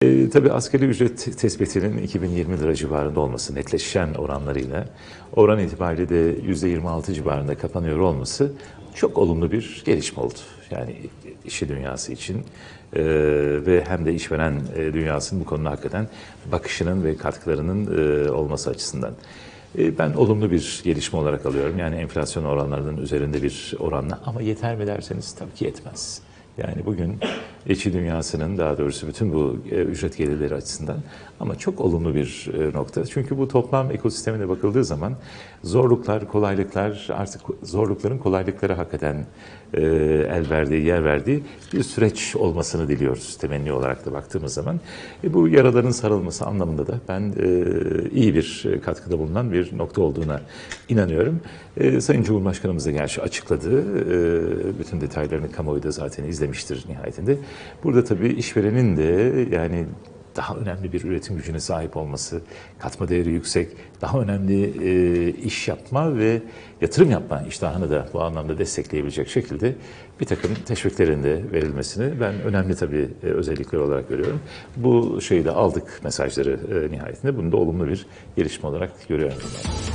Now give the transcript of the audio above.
Tabii asgari ücret tespitinin 2020 lira civarında olması, netleşen oranlarıyla oran itibariyle de %26 civarında kapanıyor olması çok olumlu bir gelişme oldu. Yani işçi dünyası için ve hem de işveren dünyasının bu konuda hakikaten bakışının ve katkılarının olması açısından. Ben olumlu bir gelişme olarak alıyorum. Yani enflasyon oranlarının üzerinde bir oranla, ama yeter mi derseniz tabii ki yetmez. Yani bugün işçi dünyasının, daha doğrusu bütün bu ücret gelirleri açısından ama çok olumlu bir nokta. Çünkü bu toplam ekosistemine bakıldığı zaman zorluklar, kolaylıklar, artık zorlukların kolaylıklara hakikaten el verdiği, yer verdiği bir süreç olmasını diliyoruz temenni olarak da baktığımız zaman. Bu yaraların sarılması anlamında da ben iyi bir katkıda bulunan bir nokta olduğuna inanıyorum. Sayın Cumhurbaşkanımız da gerçi açıkladı. Bütün detaylarını kamuoyu da zaten izlemiştir nihayetinde. Burada tabii işverenin de yani daha önemli bir üretim gücüne sahip olması, katma değeri yüksek, daha önemli iş yapma ve yatırım yapma iştahını da bu anlamda destekleyebilecek şekilde bir takım teşviklerin de verilmesini ben önemli tabii özellikler olarak görüyorum. Bu şeyi de aldık, mesajları nihayetinde. Bunu da olumlu bir gelişme olarak görüyorum.